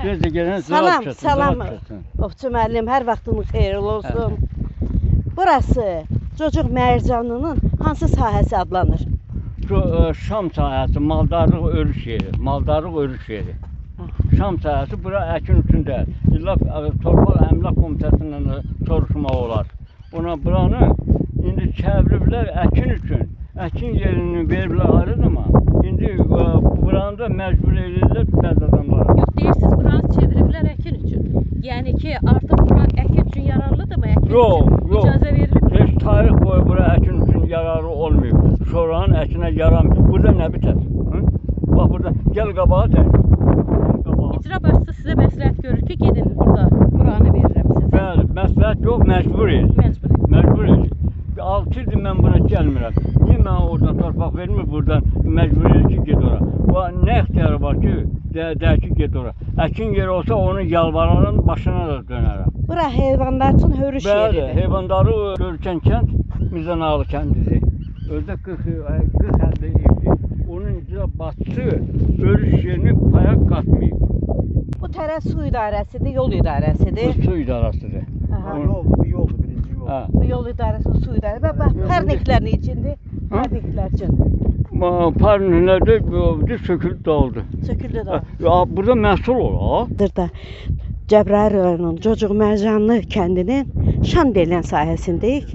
Gözə gələn Salam, salam. Ovçu müəllim, hər vaxtınız xeyirli olsun. Burası Cocuq Mərcanının hansı sahəsi adlanır? Şam sahəsi, maldarlıq örüş yeri. Maldarlıq örüş yeri. Şam sahəsi bura əkin üçün deyil. İlla Torpaq Əmlak Komitəsindən soruşmaq olar. Buranı indi çevriblər əkin üçün. Əkin yerini veriblər ayrı ama indi buranı da məcbur edirlər bəzi adamlara. Yox, deyirsiniz buranı çeviriblər əkin üçün. Yəni ki, artıq bura əkin üçün yararlıdır mı? Əkin üçün icazə verilib mi? Heç tarix boyu bura əkin üçün yararlı olmuyor. Sonranın əkinə yaramıyor. Burada nə bitər? Bax burada, gəl qabağa təyin. İcra başçısı sizə məsləhət görür ki, gedin burada, buranı verirəm sizə. Bəli, məsləhət yox, məcbur edir. Məcbur edir. 6 ildir mən bura gəlmirəm. Niyə mənə oradan torpaq vermir, buradan məcbur edir ki, ged ora. Nə ixtiyarı var ki, deyək ki, ged ora. Əkin yeri olsa onu yalvararım, başına da dönərəm. Bura heyvanlar üçün hörüş yeridir. Bəli, heyvanları görkən kənd Mirzanalı kəndidir. Özdə 40 əldə evdir. Onun icra başçısı örüş yerini paya qatmayıb. Bu tərəf su idarəsidir, yol idarəsidir. Bu su idarəsidir. Bu yoldur, birinci yol. Bu yol idarəsi, su idarəsi. Bax, parniklərin içində, parniklər üçün. Parniklərdə söküldü dağıldı. Söküldü dağıldı. Burada məhsul olur. Burada Cəbrayıl rayonunun Cocuq Mərcanlı kəndinin Şam deyilən sahəsindəyik.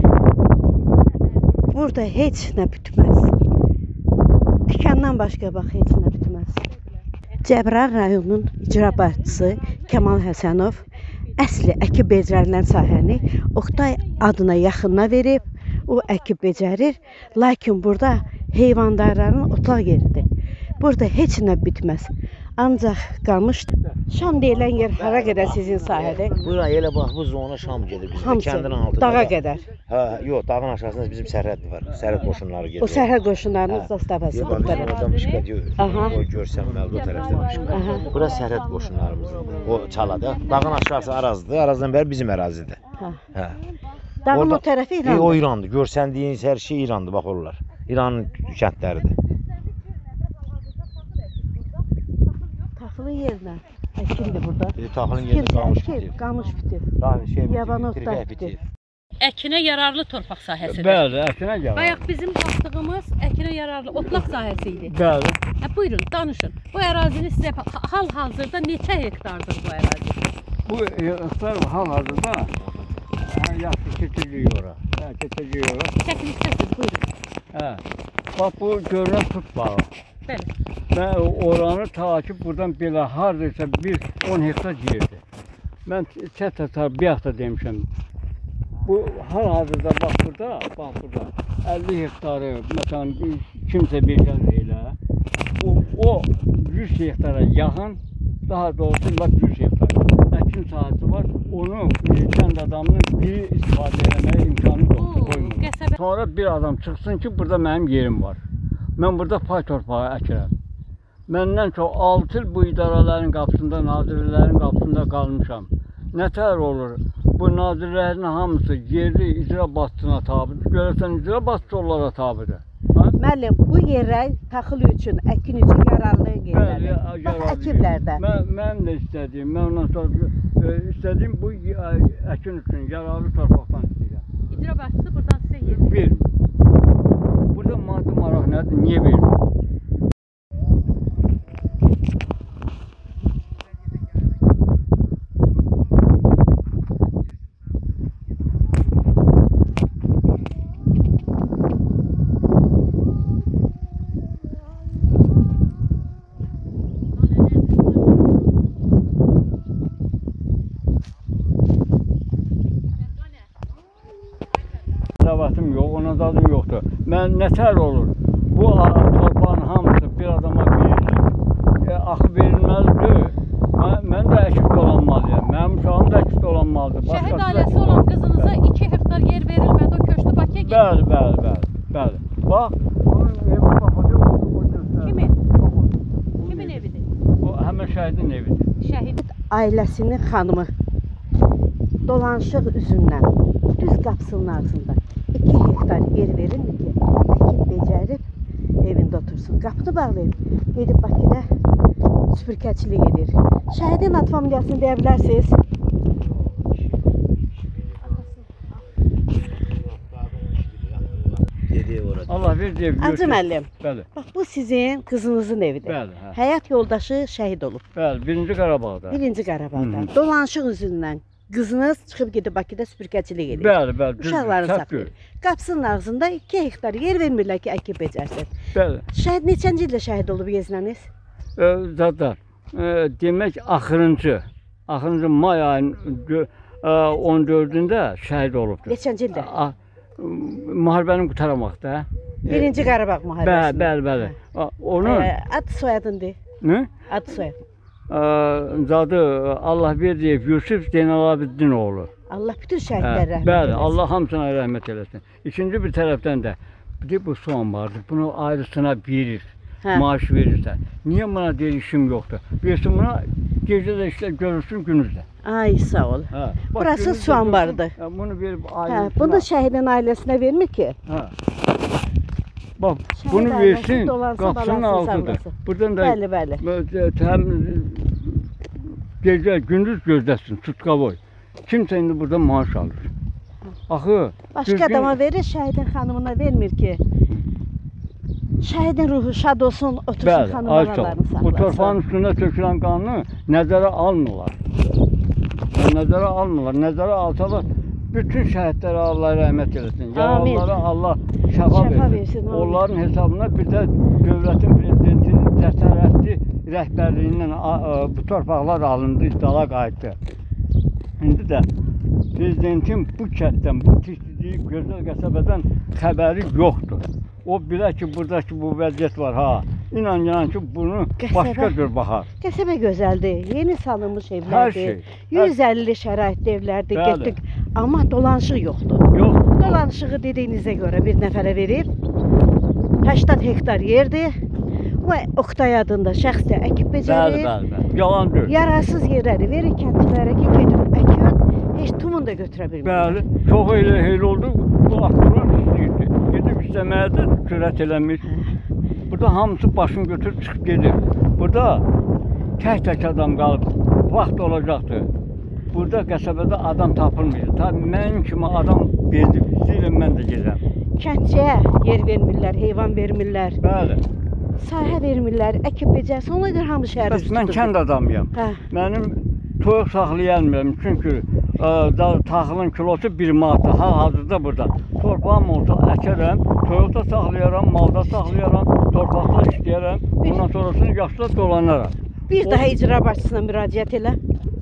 Burada heç nə bitməz. Tikandan başqa bax, heç nə bitməz. Cəbrayıl rayonunun icra başçısı Kəmal Həsənov əsli əkib becərilən sahəni Oqtay adına yaxınına verib. O əkib becərir, lakin burada heyvandarların otlaq yeridir. Burada heç nə bitməz. Ancaq qalmış Şam deyilən yer hara qədər sizin sahədə? Bura elə bax, bu zona Şam gedir bizim Hamısı, kəndin altında. dağa qədər. Hə, yox, dağın aşağısında bizim sərhəd var. Sərhəd qoşunları gedir. O sərhəd qoşunlarının zastavası. Yox, bizim oradan başqa deyil. Aha. O görsən məl o tərəfdən başqa. Bura sərhəd qoşunlarımızın. O çalada. Dağın aşağısı Arazdır. Arazdan bəri bizim ərazidir. Hə. Dağın o tərəfi İrandır. O İrandır. Görsəndiyiniz hər şey İrandır, bax oralar. İranın kəndləridir. Taxılı yerlə. Əkindir burada. Taxılın yerində qamış bitir. Qamış bitir. Yaban otlar bitir. Əkinə yararlı torpaq sahəsidir. Bəli, əkinə yararlı. Bayaq bizim tapdığımız əkinə yararlı otlaq sahəsi idi. Bəli. Buyurun, danışın. Bu ərazini sizə hal-hazırda neçə hektardır bu ərazi? Bu hektar hal-hazırda yaxşı keçəcək ora. Keçəcək ora. Çəkilişdəsiz, buyurun. Hə. Bax bu görünən tut bağı. Bəli. Mən oranı takip buradan belə hardaysa 10 hektar yerdir. Mən çət bir hafta demişəm. Bu hal-hazırda bax burada 50 hektarı məsələn kimsə becərir elə. O 100 hektara yaxın, daha doğrusu 100 hektar əkin sahəsi var. Onu kənd adamının biri istifadə etməyə imkanı qoymur. Sonra bir adam çıxsın ki, burada mənim yerim var. Mən burada pay torpağı əkirəm. Məndən çox 6 il bu idarələrin qapısında, nazirlərin qapısında qalmışam. Nətər olur? Bu nazirlərin hamısı yerli icra başçısına tabidir. Görürsən icra başçısı onlara tabidir. Müəllim, bu yerlər taxıl üçün, əkin üçün yararlı yerlərdir. Bax, əkiblərdə. Mən də istədiyim, mən ondan sonra istədiyim bu əkin üçün yararlı torpaqdan istəyirəm. İcra başçısı buradan sizə yer verir. Vermir. Burada maddi maraq nədir? Niyə vermir? Davatım yox, ona dadım yoxdur. Mən nətər olur? Bu torpağın hamısı bir adama verilir. Axı verilməlidir. Mən də əkib dolanmalıyam. Mənim uşağım da əkib dolanmalıdır. Şəhid ailəsi olan qızınıza 2 hektar yer verilmədi, o köçdü Bakıya getdi. Bəli. Bax, onun evi baxılır. Kimin evidir? O həmin şəhidin evidir. Şəhid Ailəsinin xanımı dolanışıq üzündən düz qapısının ağzında 2 hektar yer verilmir ki, əkib becərib evində otursun. Qapını bağlayıb, gedib Bakıda süpürgəçilik edir. Şəhidin ad familiyasını deyə bilərsiniz? Dediği orada. Allah bir diye Hacı müəllim, Bəli, bax bu sizin qızınızın evidir. bəli, hə. Həyat yoldaşı şəhid olub. Bəli, 1-ci Qarabağda. 1-ci Qarabağda. Hı hı. Dolanışıq üzündən qızınız çıxıb gedib Bakıda süpürgəçilik edir. Bəli, bəli. Uşaqları səhv saxlayır. görür. Qapısının ağzında 2 hektar yer vermirlər ki, əkib becərsin. Bəli. Şəhid neçənci ildə şəhid olub yeznəniz? Zadar. Demək axırıncı may ayının 14-də şəhid olubdur. Neçənci ildə? Müharibənin qurtarmaqda. 1-ci Qarabağ müharibəsi. Bəli. Onun Ad soyadındır. nə? Ad soyad. Zadı Allah verdiyi Yusuf Zeynalabddin oğlu. Allah bütün şəhidlərə rəhmət Bəli, eləsin. Allah hamısına rəhmət eləsin. İkinci bir tərəfdən də bir də bu son vardı. Bunu ayrısına verir. Hə. Maaş verirsə. Niyə buna deyir işim yoxdur? Versin buna gecə də işlə görürsün gündüzdə. Ay sağ ol. Hə. Burası gündüzdə su anbarıdır. görürsün, Bunu verib Hə, ayrısına. bunu şəhidin ailəsinə vermir ki. Hə. Bax, Şəhid bunu ailəsi versin, dolansın, qapısının balansın, altıdır. sallasın. Buradan da Bəli. həm gecə, gündüz gözləsin, tutqavoy. Kimsə indi burada maaş alır. Axı, Başqa adama verir, şəhidin xanımına vermir ki. Şəhidin ruhu şad olsun, otursun bəli, xanım ay çox. analarını Bu saxlasın. torpağın üstündə tökülən qanını nəzərə almırlar. Nəzərə almırlar. Nəzərə alsalar bütün şəhidlərə Allah rəhmət eləsin. Amin. Yaralılara Allah şəfa Şəfa versin. versin, amin. Onların hesabına bir də dövlətin prezidentinin cəsarətli rəhbərliyindən bu torpaqlar alındı, izdala qayıtdı. İndi də prezidentin bu kənddən, bu tikdiyi gözəl qəsəbədən xəbəri yoxdur. O bilər ki, buradakı bu vəziyyət var ha. İnan ki, bunu Qəsəbə- başqa cür baxar. Qəsəbə gözəldir, yeni salınmış Hər evlərdir. şey. 150 şəraitli evlərdir, Bəli. getdik. Amma dolanışıq yoxdur. Yox. Dolanışığı dediyinizə görə bir nəfərə verib 80 hektar yerdir. O Oktay adında şəxs də əkib Bəli, becərir. bəli. Yalan deyil. Yararsız yerləri verir kəndlilərə ki, gedib əkin, heç tumun da götürə bilmir. Bəli, çox elə oldu. Bu atlar istəyirdi. Gedib istəməyə də cürət eləmir. Burada hamısı başını götürüb çıxıb gedir. Burada tək adam qalıb. Vaxt olacaqdı. Burada qəsəbədə adam tapılmır. Tabii mənim kimi adam bezib. İstəyirəm mən də gedirəm. Kəndçiyə yer vermirlər, heyvan vermirlər, Bəli. sahə vermirlər, əkib becərsin. Ona görə hamı şəhər Bəs mən kənd adamıyam. Hə. Mənim toyuq saxlayamıyorum çünki taxılın kilosu 1 manatdır. Hal-hazırda burada. Torpağım olsa əkərəm, toyuq da saxlayaram, mal da saxlayaram, torpaqda işləyərəm. Ondan sonrasını yaşda dolanaram. Bir daha icra başçısına müraciət elə.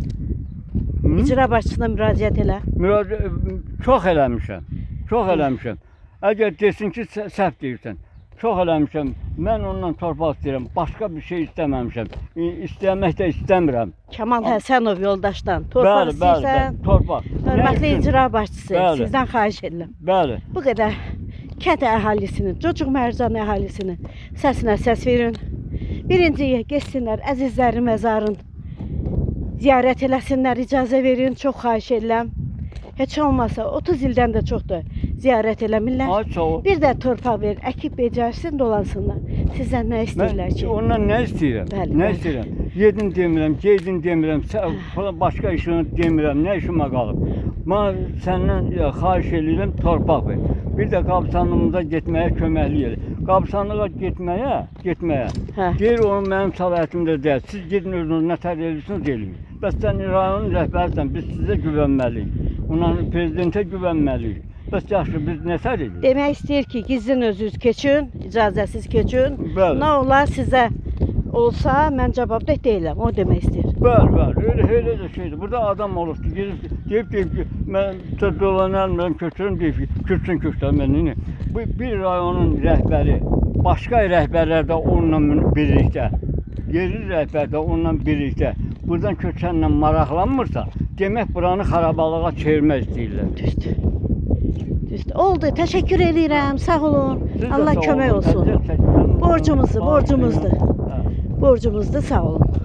Hı? İcra başçısına müraciət elə. Çox eləmişəm. Çox eləmişəm. Əgər desin ki, səhv deyirsən. Çox eləmişəm. Mən ondan torpaq istəyirəm. Başqa bir şey istəməmişəm. İstəmək də istəmirəm. Kamal Həsənov yoldaşdan torpaq istəyirsən. Torpaq. Hörmətli Nə üçün? icra başçısı, Bəli. sizdən xahiş edirəm. Bəli. Bu qədər kənd əhalisinin, Cocuq Mərcan əhalisinin səsinə səs verin. Birinciyə getsinlər əzizləri məzarın ziyarət eləsinlər, icazə verin, çox xahiş edirəm. Heç olmasa 30 ildən də çoxdur ziyarət eləmirlər. Ay sağ ol. Bir də torpaq ver, əkib becərsin, dolansınlar. Sizdən nə istəyirlər ki? Ondan nə istəyirəm? Bəli, Nə bəli. istəyirəm? Yedin demirəm, geydin demirəm, başqa işini demirəm, nə işimə qalıb. Mən səndən xahiş edirəm, torpaq ver. Bir də qabsanlığımıza getməyə köməklik elə. Qabsanlığa getməyə. Hə. Deyir, onun mənim səlahiyyətimdə deyil. Siz gedin özünüz nətər edirsiniz, eləyin. Bəs sən rayonun rəhbərsən, biz sizə güvənməliyik. Ondan prezidentə güvənməliyik. Bəs yaxşı, biz nətər edirik? Demək istəyir ki, gizlin özünüz keçin, icazəsiz keçin. Bəli. Nə olar sizə olsa, mən cavabdeh deyiləm, o demək istəyir. Bəli, elə də şeydir. Burada adam olubdu, deyib ki, mən dolanarım, köçürüm, deyib ki, köçsün mənini. Bu bir rayonun rəhbəri, başqa rəhbərlər də onunla birlikdə, yerli rəhbər də onunla birlikdə buradan köçənlə maraqlanmırsa, demək buranı xarabalığa çevirmək istəyirlər. Düzdür. Oldu, təşəkkür edirəm, sağ olun. Siz də Allah sağ kömək olun, olsun. əziyyət çəkməyin. Borcumuzdur. Hə. Borcumuzdur, sağ olun.